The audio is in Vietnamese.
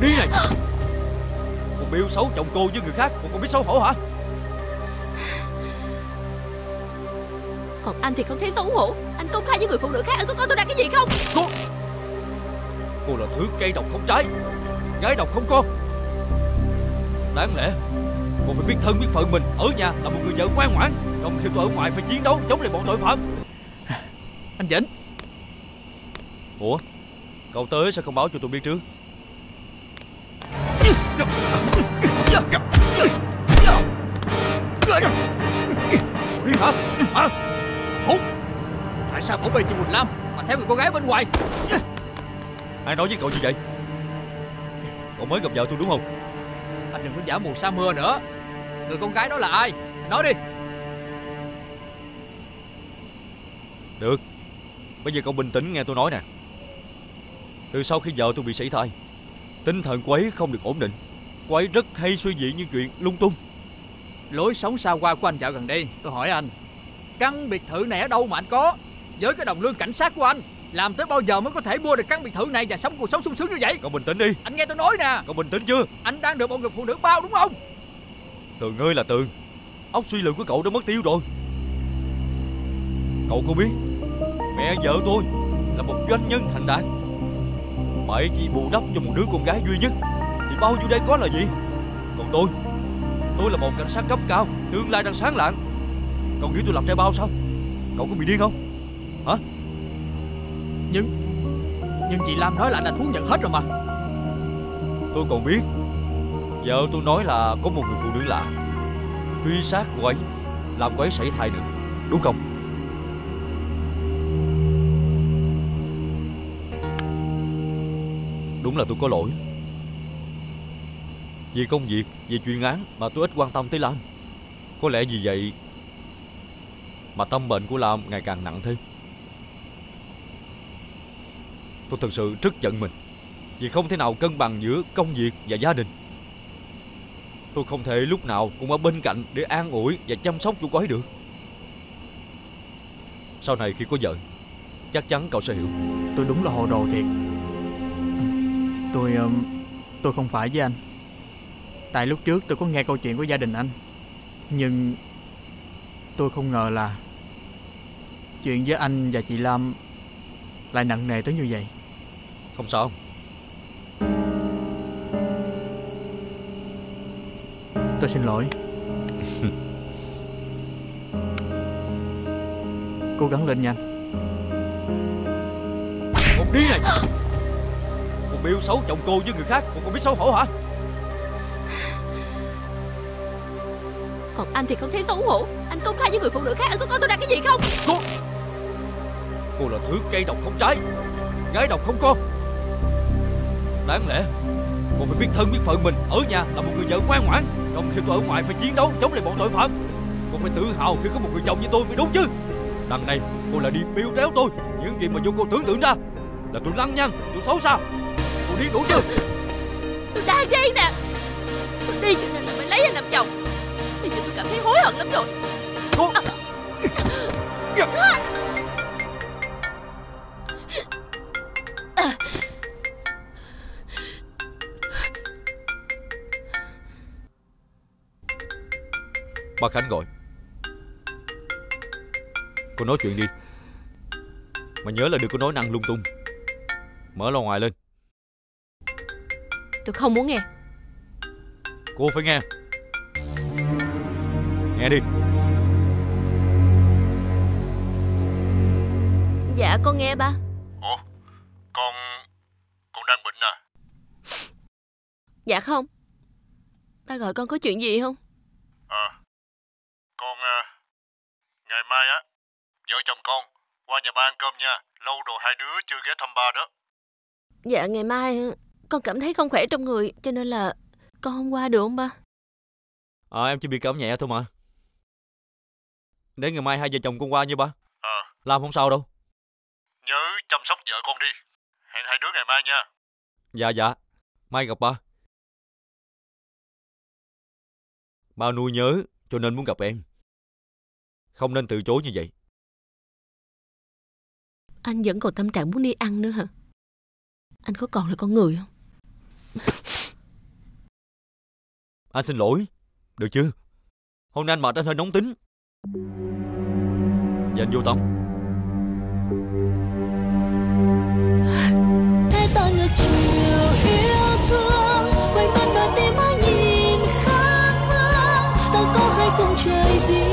đi này. Còn yêu xấu chồng cô với người khác, cô không biết xấu hổ hả? Còn anh thì không thấy xấu hổ. Anh công khai với người phụ nữ khác, anh có coi tôi ra cái gì không? Cô là thứ cây độc không trái, gái độc không con. Đáng lẽ cô phải biết thân biết phận mình, ở nhà là một người vợ ngoan ngoãn, trong khi tôi ở ngoài phải chiến đấu chống lại bọn tội phạm. Anh Vĩnh. Ủa, cậu tới sao không báo cho tôi biết trước? Đi hả? Hả? Khốn! Tại sao bỏ bê chị Quỳnh Lam mà theo người con gái bên ngoài? Ai nói với cậu như vậy? Cậu mới gặp vợ tôi đúng không? Anh đừng có giả mù sa mưa nữa. Người con gái đó là ai? Nói đi. Được, bây giờ cậu bình tĩnh nghe tôi nói nè. Từ sau khi vợ tôi bị sảy thai, tinh thần cô ấy không được ổn định. Cô ấy rất hay suy nghĩ những chuyện lung tung. Lối sống xa hoa của anh dạo gần đây, tôi hỏi anh, căn biệt thự này ở đâu mà anh có? Với cái đồng lương cảnh sát của anh, làm tới bao giờ mới có thể mua được căn biệt thự này và sống cuộc sống sung sướng như vậy? Cậu bình tĩnh đi. Anh nghe tôi nói nè. Cậu bình tĩnh chưa? Anh đang được một người phụ nữ bao đúng không? Tường ơi là Tường, óc suy luận của cậu đã mất tiêu rồi. Cậu có biết mẹ vợ tôi là một doanh nhân thành đạt, bởi chỉ bù đắp cho một đứa con gái duy nhất thì bao nhiêu đây có là gì? Còn tôi là một cảnh sát cấp cao, tương lai đang sáng lạng. Cậu nghĩ tôi làm trai bao sao? Cậu có bị điên không? Hả? Nhưng chị Lam nói là anh đã thú nhận hết rồi mà. Tôi còn biết vợ tôi nói là có một người phụ nữ lạ truy sát cô ấy, làm cô ấy sảy thai nữa, đúng không? Đúng là tôi có lỗi. Vì công việc, vì chuyên án mà tôi ít quan tâm tới Lam. Có lẽ vì vậy mà tâm bệnh của Lam ngày càng nặng thêm. Tôi thật sự rất giận mình vì không thể nào cân bằng giữa công việc và gia đình. Tôi không thể lúc nào cũng ở bên cạnh để an ủi và chăm sóc cho cô ấy được. Sau này khi có vợ, chắc chắn cậu sẽ hiểu. Tôi đúng là hồ đồ thiệt. Tôi không phải với anh. Tại lúc trước tôi có nghe câu chuyện của gia đình anh, nhưng tôi không ngờ là chuyện với anh và chị Lam lại nặng nề tới như vậy. Không sao. Tôi xin lỗi. Cố gắng lên nha anh. Một đi này. Một yêu xấu chồng cô với người khác, cô không biết xấu hổ hả? Còn anh thì không thấy xấu hổ. Anh công khai với người phụ nữ khác, anh có coi tôi ra cái gì không? Cô là thứ cây độc không trái, gái độc không con. Đáng lẽ cô phải biết thân biết phận mình, ở nhà là một người vợ ngoan ngoãn, trong khi tôi ở ngoài phải chiến đấu chống lại bọn tội phạm. Cô phải tự hào khi có một người chồng như tôi mới đúng chứ. Đằng này cô lại đi biêu tréo tôi. Những chuyện mà vô cô tưởng tượng ra là tôi lăng nhăng, tôi xấu xa. Cô điên đủ chưa? Tôi đang điên nè. Tôi điên cho nên là phải lấy anh làm chồng. Bây giờ tôi cảm thấy hối hận lắm rồi. Cô... Bà Khánh gọi. Cô nói chuyện đi, mà nhớ là đừng có nói năng lung tung. Mở loa ngoài lên. Tôi không muốn nghe. Cô phải nghe. Nghe đi. Dạ con nghe ba. Ủa, con đang bệnh à? Dạ không. Ba gọi con có chuyện gì không? Con ngày mai á, vợ chồng con qua nhà ba ăn cơm nha. Lâu rồi hai đứa chưa ghé thăm ba đó. Dạ ngày mai con cảm thấy không khỏe trong người, cho nên là con không qua được không ba? Em chỉ bị cảm nhẹ thôi mà. Để ngày mai hai vợ chồng con qua nha ba. Làm không sao đâu. Nhớ chăm sóc vợ con đi. Hẹn hai đứa ngày mai nha. Dạ, mai gặp ba. Ba nuôi nhớ cho nên muốn gặp em. Không nên từ chối như vậy. Anh vẫn còn tâm trạng muốn đi ăn nữa hả? Anh có còn là con người không? Anh xin lỗi. Được chưa? Hôm nay anh mệt, anh hơi nóng tính. Giờ anh vô tắm. Thế tôi ngược chiều yêu thương, quên mất đôi tim hãy nhìn khác hướng. Ta có hai khung trời riêng.